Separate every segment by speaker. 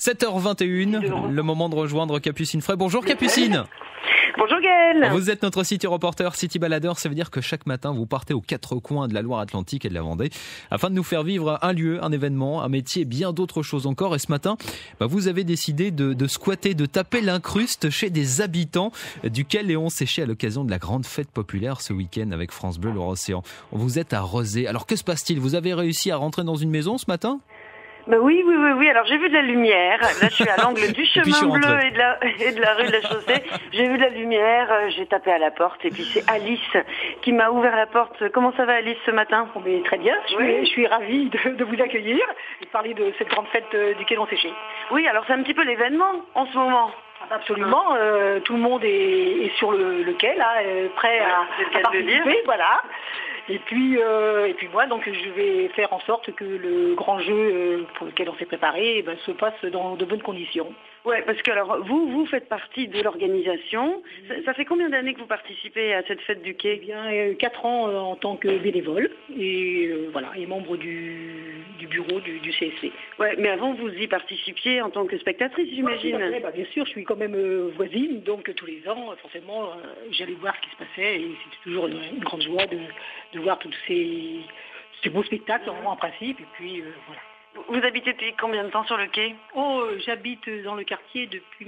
Speaker 1: 7h21, le moment de rejoindre Capucine Frey. Bonjour Capucine.
Speaker 2: Bonjour Gaël.
Speaker 1: Vous êtes notre city reporter, city baladeur. Ça veut dire que chaque matin, vous partez aux quatre coins de la Loire-Atlantique et de la Vendée afin de nous faire vivre un lieu, un événement, un métier et bien d'autres choses encore. Et ce matin, vous avez décidé de squatter, de taper l'incruste chez des habitants du quai Léon Séché à l'occasion de la grande fête populaire ce week-end avec France Bleu Loire-Océan. Vous êtes à Rezé. Alors que se passe-t-il? Vous avez réussi à rentrer dans une maison ce matin?
Speaker 2: Oui. Alors j'ai vu de la lumière. Là, je suis à l'angle du chemin bleu et de la rue de la Chaussée. J'ai vu de la lumière. J'ai tapé à la porte et puis c'est Alice qui m'a ouvert la porte. Comment ça va Alice ce matin?
Speaker 3: Très bien. Je suis ravie de vous accueillir et de parler de cette grande fête du quai Léon Séché.
Speaker 2: Oui, alors c'est un petit peu l'événement en ce moment.
Speaker 3: Absolument. Tout le monde est sur le quai là, prêt à participer. Voilà. Et puis moi, donc je vais faire en sorte que le grand jeu pour lequel on s'est préparé se passe dans de bonnes conditions.
Speaker 2: Ouais, parce que alors vous faites partie de l'organisation. Ça fait combien d'années que vous participez à cette fête du quai?
Speaker 3: Eh bien, 4 ans en tant que bénévole et membre du bureau du CSC.
Speaker 2: Ouais, mais avant vous y participiez en tant que spectatrice, j'imagine.
Speaker 3: Ouais, bien sûr, je suis quand même voisine, donc tous les ans, forcément, j'allais voir ce qui se passait et c'était toujours une grande joie de voir tous ces beaux spectacles en principe et puis voilà.
Speaker 2: Vous habitez depuis combien de temps sur le quai?
Speaker 3: J'habite dans le quartier depuis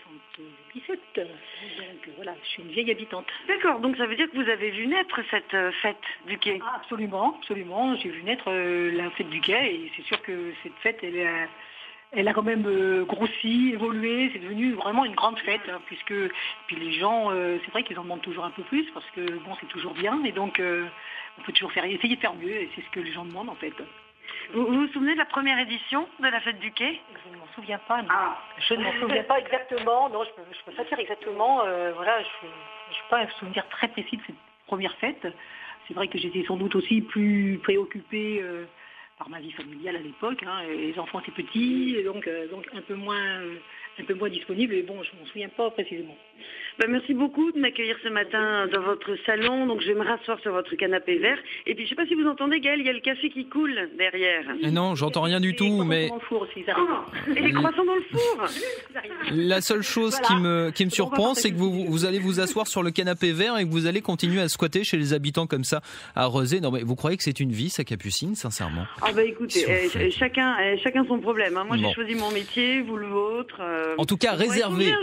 Speaker 3: 1977, donc voilà, je suis une vieille habitante.
Speaker 2: D'accord, donc ça veut dire que vous avez vu naître cette fête du quai?
Speaker 3: Absolument, j'ai vu naître la fête du quai et c'est sûr que cette fête, elle a quand même grossi, évolué, c'est devenu vraiment une grande fête, puisque puis les gens, c'est vrai qu'ils en demandent toujours un peu plus, parce que bon, c'est toujours bien, et donc on peut toujours essayer de faire mieux, et c'est ce que les gens demandent en fait.
Speaker 2: Vous vous souvenez de la première édition de la fête du quai?
Speaker 3: Je ne m'en souviens pas, non. Je ne m'en souviens pas exactement, non, je peux pas dire exactement, je n'ai pas un souvenir très précis de cette première fête. C'est vrai que j'étais sans doute aussi plus préoccupée par ma vie familiale à l'époque, les enfants étaient petits, donc un peu moins disponible, et bon, je ne m'en souviens pas précisément.
Speaker 2: Merci beaucoup de m'accueillir ce matin dans votre salon, donc je vais me rasseoir sur votre canapé vert, et puis je ne sais pas si vous entendez Gaël, il y a le café qui coule derrière.
Speaker 1: Non, j'entends rien du tout, mais...
Speaker 2: Et les croissants dans le four.
Speaker 1: La seule chose qui me surprend, c'est que vous allez vous asseoir sur le canapé vert et que vous allez continuer à squatter chez les habitants comme ça, à Rezé. Non mais vous croyez que c'est une vie, ça, Capucine, sincèrement?
Speaker 2: Écoutez, chacun son problème. Moi j'ai choisi mon métier, vous le vôtre.
Speaker 1: En tout cas, réservez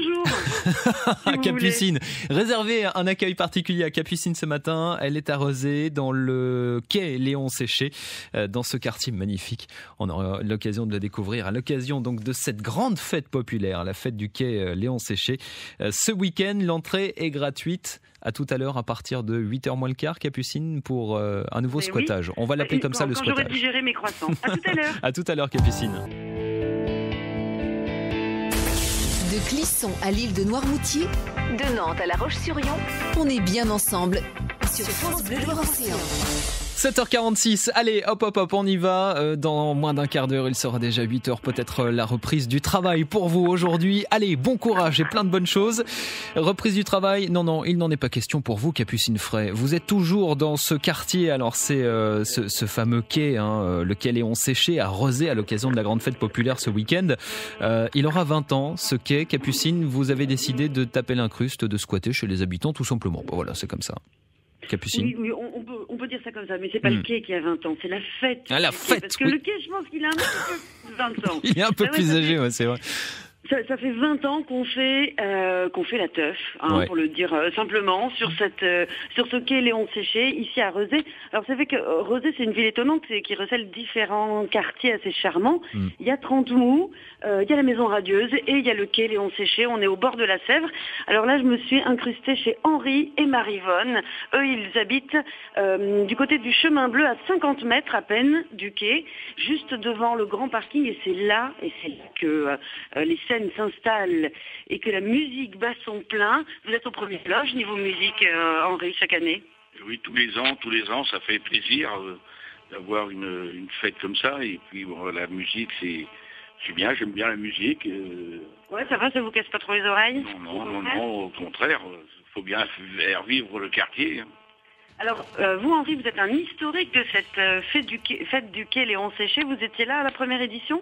Speaker 1: à Capucine. Réservez un accueil particulier à Capucine ce matin. Elle est à Rezé, dans le quai Léon Séché, dans ce quartier magnifique. On aura l'occasion de le découvrir à l'occasion donc de cette grande fête populaire, la fête du quai Léon Séché. Ce week-end, l'entrée est gratuite. À tout à l'heure, à partir de 8h moins le quart, Capucine, pour un nouveau squattage. On va l'appeler comme ça, le squattage.
Speaker 2: J'aurais digéré mes croissants. À tout à l'heure.
Speaker 1: À tout à l'heure, Capucine.
Speaker 4: De Clisson à l'île de Noirmoutier, de Nantes à La Roche-sur-Yon, on est bien ensemble sur France Bleu Loire-Océan.
Speaker 1: 7h46, allez hop, on y va. Dans moins d'un quart d'heure, il sera déjà 8h, peut-être la reprise du travail pour vous aujourd'hui. Allez, bon courage et plein de bonnes choses. Reprise du travail, non, il n'en est pas question pour vous, Capucine Frey. Vous êtes toujours dans ce quartier, alors c'est ce fameux quai, le quai Léon Séché à Rezé à l'occasion de la grande fête populaire ce week-end. Il aura 20 ans, ce quai. Capucine, vous avez décidé de taper l'incruste, de squatter chez les habitants, tout simplement. Voilà, c'est comme ça. Capucine.
Speaker 2: Oui, on peut dire ça comme ça, mais c'est pas le quai qui a 20 ans, c'est la fête.
Speaker 1: Ah, la fête.
Speaker 2: Parce que le quai, je pense qu'il a un petit peu 20 ans.
Speaker 1: Il est un peu plus âgé, c'est vrai.
Speaker 2: Ça fait 20 ans qu'on fait la teuf, pour le dire simplement, sur ce quai Léon Séché, ici à Rezé. Alors c'est vrai que Rezé, c'est une ville étonnante qui recèle différents quartiers assez charmants. Il y a Trente-Mous, il y a la Maison Radieuse et il y a le quai Léon Séché. On est au bord de la Sèvre. Alors là, je me suis incrustée chez Henri et Marivonne. Eux, ils habitent du côté du chemin bleu, à 50 mètres à peine du quai, juste devant le grand parking. Et c'est là que les scènes s'installe et que la musique bat son plein. Vous êtes au premier loge niveau musique, Henri, chaque année?
Speaker 5: Oui, tous les ans, ça fait plaisir d'avoir une fête comme ça. Et puis la musique, c'est bien, j'aime bien la musique.
Speaker 2: Ouais, ça va, ça vous casse pas trop les oreilles?
Speaker 5: Non, au contraire, il faut bien faire vivre le quartier.
Speaker 2: Alors, vous, Henri, vous êtes un historique de cette fête du quai Léon Séché. Vous étiez là à la première édition?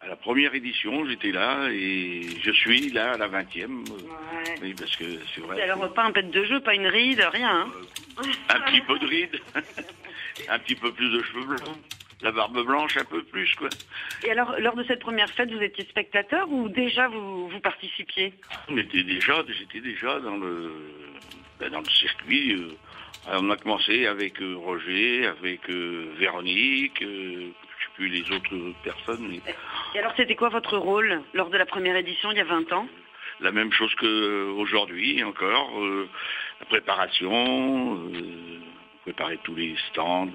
Speaker 5: À la première édition, j'étais là et je suis là à la 20e.
Speaker 2: Ouais.
Speaker 5: Oui, parce que c'est vrai.
Speaker 2: Et alors, pas un pet de jeu, pas une ride, rien. Hein.
Speaker 5: Un petit peu de ride, un petit peu plus de cheveux blancs, la barbe blanche un peu plus, quoi.
Speaker 2: Et alors, lors de cette première fête, vous étiez spectateur ou déjà vous participiez?
Speaker 5: J'étais déjà dans le circuit. On a commencé avec Roger, avec Véronique, je sais plus les autres personnes. Mais...
Speaker 2: Et alors, c'était quoi votre rôle lors de la première édition, il y a 20 ans?
Speaker 5: La même chose qu'aujourd'hui encore, la préparation, préparer tous les stands,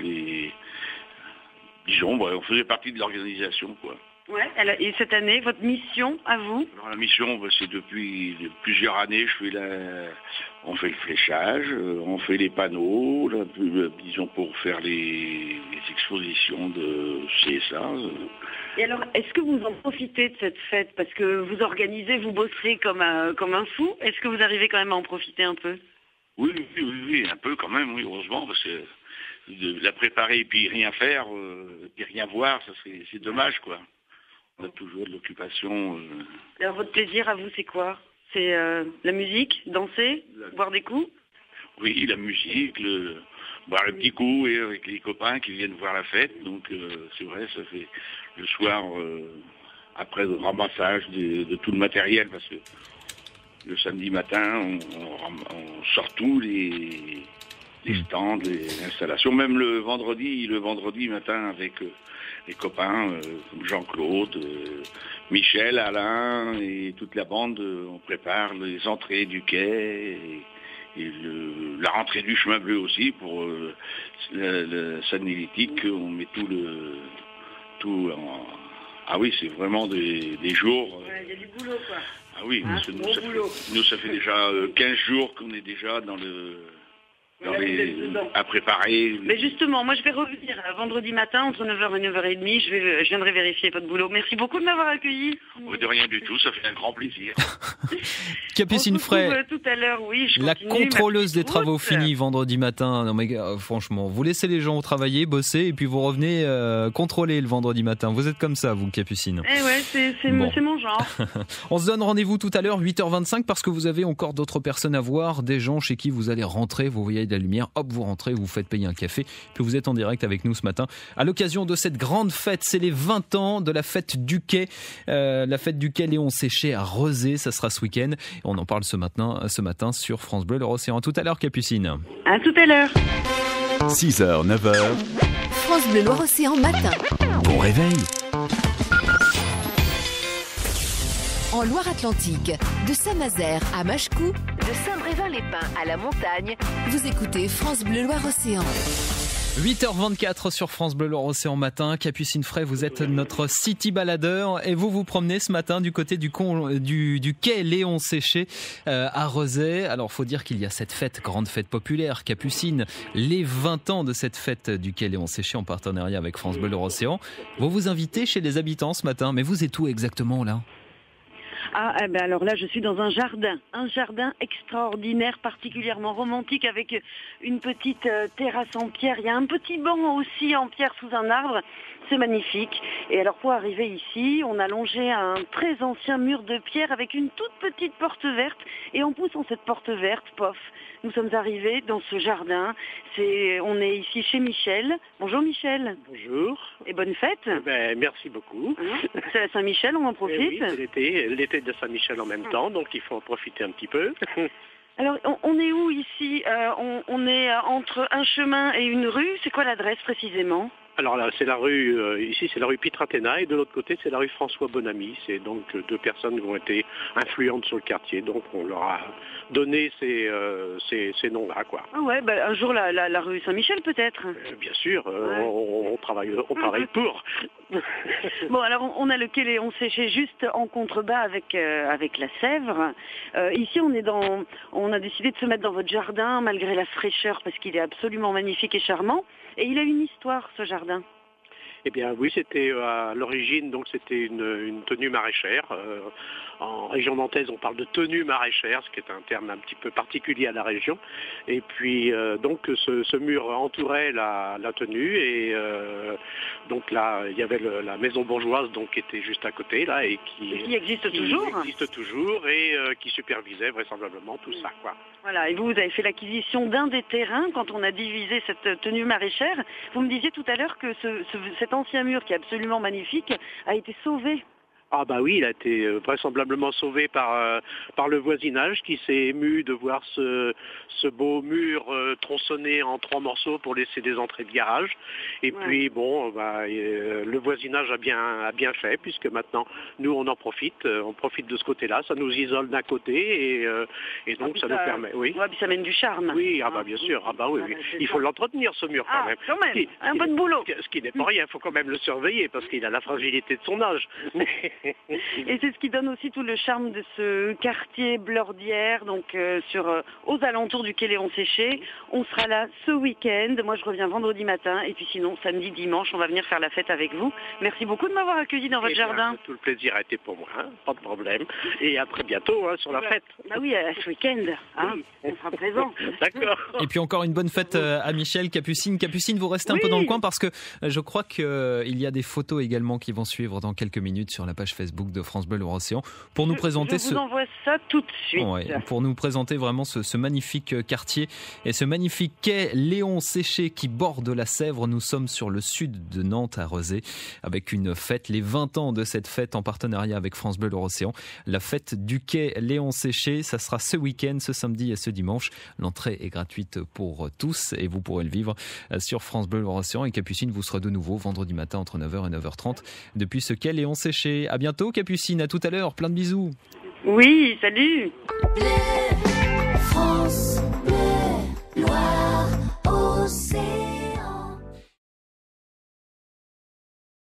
Speaker 5: disons, on faisait partie de l'organisation, quoi.
Speaker 2: Ouais. Et cette année, votre mission à vous?
Speaker 5: Alors la mission, c'est depuis plusieurs années, on fait le fléchage, on fait les panneaux, là, disons pour faire les expositions de CSA.
Speaker 2: Et alors, est-ce que vous en profitez de cette fête? Parce que vous organisez, vous bosserez comme un fou. Est-ce que vous arrivez quand même à en profiter un peu?
Speaker 5: Oui, un peu quand même, oui, heureusement, parce que de la préparer et puis rien faire, et rien voir, ça c'est dommage, quoi. On a toujours de l'occupation.
Speaker 2: Alors votre plaisir à vous, c'est quoi? C'est la musique, danser, boire des coups?
Speaker 5: Oui, la musique, boire le petit coup et avec les copains qui viennent voir la fête. Donc c'est vrai, ça fait le soir, après le ramassage de tout le matériel, parce que le samedi matin, on sort tous les stands, les installations, même le vendredi matin avec les copains comme Jean-Claude, Michel, Alain et toute la bande, on prépare les entrées du quai et la rentrée du chemin bleu aussi pour le Saint-Nélitique. On met tout en... Ah oui, c'est vraiment des jours...
Speaker 2: Il y a du boulot, quoi.
Speaker 5: Ah oui, nous ça fait déjà 15 jours qu'on est déjà à préparer.
Speaker 2: Mais justement, moi je vais revenir vendredi matin entre 9h et 9h30, je viendrai vérifier votre boulot. Merci beaucoup de m'avoir accueilli.
Speaker 5: De rien du tout, ça fait un grand plaisir.
Speaker 1: Capucine Fray,
Speaker 2: tout à l'heure, oui,
Speaker 1: la contrôleuse des travaux finis vendredi matin. Non mais franchement, vous laissez les gens travailler, bosser et puis vous revenez contrôler le vendredi matin. Vous êtes comme ça, vous, Capucine.
Speaker 2: Eh ouais, c'est mon genre.
Speaker 1: On se donne rendez-vous tout à l'heure, 8h25, parce que vous avez encore d'autres personnes à voir, des gens chez qui vous allez rentrer, vous voyez de la lumière, hop, vous rentrez, vous faites payer un café, puis vous êtes en direct avec nous ce matin à l'occasion de cette grande fête. C'est les 20 ans de la fête du quai, la fête du quai Léon Séché à Rezé, ça sera ce week-end. On en parle ce matin sur France Bleu Loire-Océan. À tout à l'heure, Capucine.
Speaker 2: À tout à l'heure.
Speaker 6: 6h, 9h.
Speaker 4: France Bleu Loire-Océan matin.
Speaker 6: Bon réveil.
Speaker 4: En Loire-Atlantique, de Saint-Nazaire à Machecou, de Saint-Brévin-les-Pins à la montagne, vous écoutez France Bleu Loire-Océan.
Speaker 1: 8h24 sur France Bleu Loire-Océan matin. Capucine Fray, vous êtes notre city baladeur et vous promenez ce matin du côté du quai Léon Séché à Rezé. Alors faut dire qu'il y a cette fête, grande fête populaire, Capucine, les 20 ans de cette fête du quai Léon Séché en partenariat avec France Bleu Loire-Océan. Vous vous invitez chez les habitants ce matin, mais vous êtes où exactement là ?
Speaker 2: Ah, eh ben alors là, je suis dans un jardin extraordinaire, particulièrement romantique, avec une petite terrasse en pierre. Il y a un petit banc aussi en pierre sous un arbre. C'est magnifique. Et alors pour arriver ici, on a longé un très ancien mur de pierre avec une toute petite porte verte. Et en poussant cette porte verte, pof, nous sommes arrivés dans ce jardin. On est ici chez Michel. Bonjour Michel.
Speaker 7: Bonjour.
Speaker 2: Et bonne fête.
Speaker 7: Merci beaucoup.
Speaker 2: C'est la Saint-Michel, on en profite.
Speaker 7: Oui, c'est l'été de Saint-Michel en même temps, donc il faut en profiter un petit peu.
Speaker 2: Alors, on est où ici? On est entre un chemin et une rue. C'est quoi l'adresse précisément?
Speaker 7: Alors là, c'est la rue, ici c'est la rue Pitratena et de l'autre côté c'est la rue François Bonamy. C'est donc deux personnes qui ont été influentes sur le quartier, donc on leur a donné ces noms-là, quoi.
Speaker 2: Ah ouais, un jour la rue Saint-Michel peut-être.
Speaker 7: Bien sûr, ouais. on travaille pour.
Speaker 2: Bon, alors on a le quai Léon Séché juste en contrebas avec la Sèvre. Ici on a décidé de se mettre dans votre jardin malgré la fraîcheur parce qu'il est absolument magnifique et charmant. Et il a une histoire, ce jardin.
Speaker 7: Eh bien oui, c'était à l'origine, donc c'était une tenue maraîchère. En région nantaise, on parle de tenue maraîchère, ce qui est un terme un petit peu particulier à la région. Et puis donc ce mur entourait la tenue et donc là il y avait la maison bourgeoise donc qui était juste à côté là et
Speaker 2: qui existe toujours
Speaker 7: et qui supervisait vraisemblablement tout ça, quoi.
Speaker 2: Voilà, et vous avez fait l'acquisition d'un des terrains quand on a divisé cette tenue maraîchère. Vous me disiez tout à l'heure que cet ancien mur qui est absolument magnifique a été sauvé.
Speaker 7: Ah bah oui, il a été vraisemblablement sauvé par le voisinage qui s'est ému de voir ce beau mur tronçonné en 3 morceaux pour laisser des entrées de garage. Et puis bon, le voisinage a bien fait puisque maintenant nous on profite de ce côté-là. Ça nous isole d'un côté et donc ça nous permet. Oui.
Speaker 2: Ouais, puis ça mène du charme.
Speaker 7: Oui, bien sûr. Ah bah oui. Il faut l'entretenir ce mur quand même.
Speaker 2: Quand même. Un bon boulot.
Speaker 7: Ce qui n'est pas rien. Il faut quand même le surveiller parce qu'il a la fragilité de son âge.
Speaker 2: Et c'est ce qui donne aussi tout le charme de ce quartier Blordière, donc aux alentours du quai Léon Séché. On sera là ce week-end. Moi, je reviens vendredi matin. Et puis sinon, samedi, dimanche, on va venir faire la fête avec vous. Merci beaucoup de m'avoir accueilli dans votre jardin.
Speaker 7: Tout le plaisir a été pour moi, pas de problème. Et à très bientôt sur la fête.
Speaker 2: Bah oui, ce week-end, on sera présents.
Speaker 7: D'accord.
Speaker 1: Et puis encore une bonne fête à Michel, Capucine. Capucine, vous restez un peu dans le coin parce que je crois qu'il y a des photos également qui vont suivre dans quelques minutes sur la page Facebook de France Bleu Loire-Océan pour nous présenter
Speaker 2: je vous envoie ça tout de suite.
Speaker 1: Pour nous présenter vraiment ce magnifique quartier et ce magnifique quai Léon Séché qui borde la Sèvre. Nous sommes sur le sud de Nantes à Rezé avec une fête, les 20 ans de cette fête en partenariat avec France Bleu Loire-Océan. La fête du quai Léon Séché, ça sera ce week-end, ce samedi et ce dimanche. L'entrée est gratuite pour tous et vous pourrez le vivre sur France Bleu Loire-Océan. Et Capucine, vous serez de nouveau vendredi matin entre 9h et 9h30 depuis ce quai Léon Séché. À bientôt Capucine, à tout à l'heure, plein de bisous.
Speaker 2: Oui, salut.
Speaker 4: France.